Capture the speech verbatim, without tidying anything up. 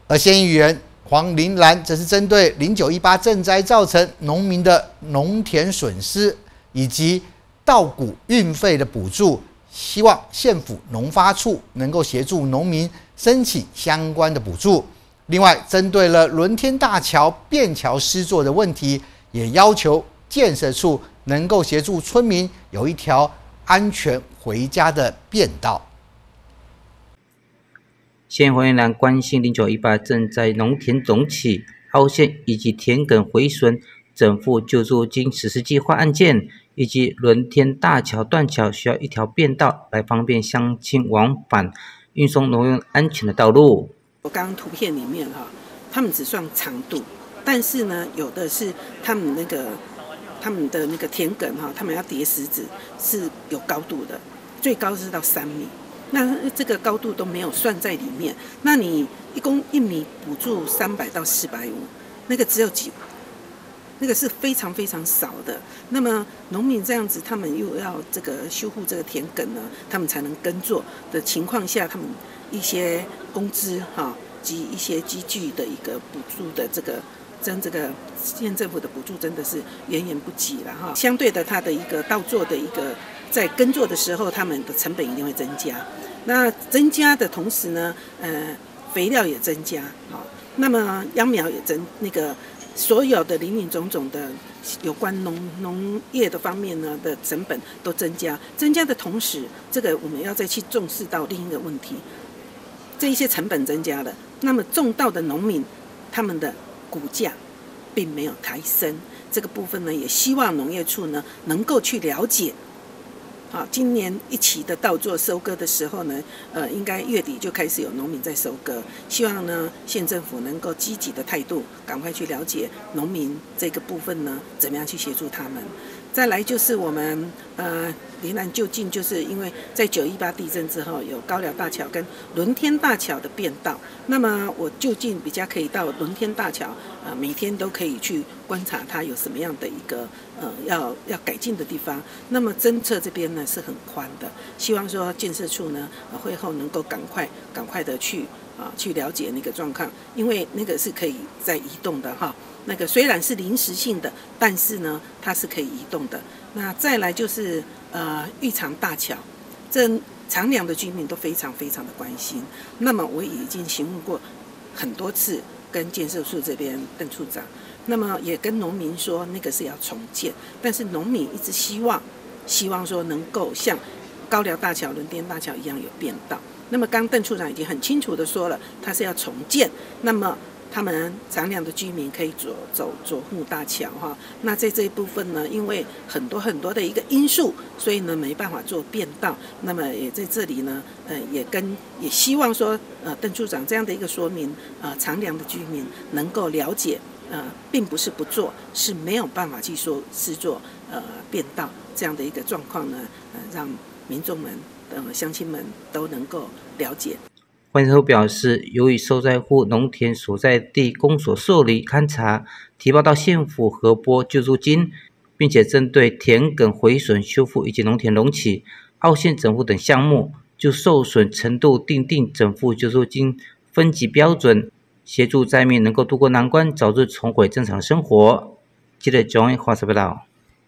而县议员黄玲兰则是针对零九一八震灾造成农民的农田损失以及稻谷运费的补助，希望县府农发处能够协助农民申请相关的补助。另外，针对了伦天大桥便桥施作的问题，也要求建设处能够协助村民有一条安全回家的便道。 县黄玲兰关心零九一八震灾农田重启、凹陷以及田埂毁损整复救助金实施计划案件，以及伦天大桥断桥需要一条便道来方便乡亲往返、运送农用安全的道路。 我刚刚图片里面哈，他们只算长度，但是呢，有的是他们那个他们的那个田埂哈，他们要叠石子是有高度的，最高是到三米。那这个高度都没有算在里面，那你一公一米补助三百到四百五，那个只有几，那个是非常非常少的。那么农民这样子，他们又要这个修护这个田埂呢，他们才能耕作的情况下，他们一些工资哈及一些机具的一个补助的这个。跟这个县政府的补助真的是远远不及了哈，相对的，它的一个稻作的一个在耕作的时候，他们的成本一定会增加。那增加的同时呢，呃，肥料也增加，好，那么秧苗也增，那个所有的林林总总的有关农农业的方面呢的成本都增加。增加的同时，这个我们要再去重视到另一个问题，这一些成本增加了，那么种稻的农民他们的股价并没有抬升，这个部分呢，也希望农业处呢能够去了解。好，今年一期的稻作收割的时候呢，呃，应该月底就开始有农民在收割。希望呢，县政府能够积极的态度，赶快去了解农民这个部分呢，怎么样去协助他们。再来就是我们呃，林兰就近，就是因为在九一八地震之后，有高寮大桥跟伦天大桥的便道。那么我就近比较可以到伦天大桥，呃，每天都可以去观察它有什么样的一个呃要要改进的地方。那么侦测这边呢是很宽的，希望说建设处呢、呃、会后能够赶快赶快的去啊去了解那个状况，因为那个是可以再移动的哈。那个虽然是临时性的，但是呢，它是可以移动的。那再来就是呃玉长大桥，这长良的居民都非常非常的关心。那么我已经询问过很多次，跟建设处这边邓处长，那么也跟农民说那个是要重建，但是农民一直希望希望说能够像高寮大桥、伦天大桥一样有便道。那么刚邓处长已经很清楚的说了，他是要重建。那么他们长良的居民可以走走左护大桥哈，那在这一部分呢，因为很多很多的一个因素，所以呢没办法做便道。那么也在这里呢，呃，也跟也希望说，呃，邓处长这样的一个说明，呃，长良的居民能够了解，呃，并不是不做，是没有办法去说是做呃便道这样的一个状况呢，呃，让民众们、呃乡亲们都能够了解。 黄先生表示，由于受灾户农田所在地公所受理勘查，提报到县府核拨救助金，并且针对田埂毁损修复以及农田隆起、凹陷整复等项目，就受损程度订定整复救助金分级标准，协助灾民能够渡过难关，早日重回正常生活。记者 John 华视报道。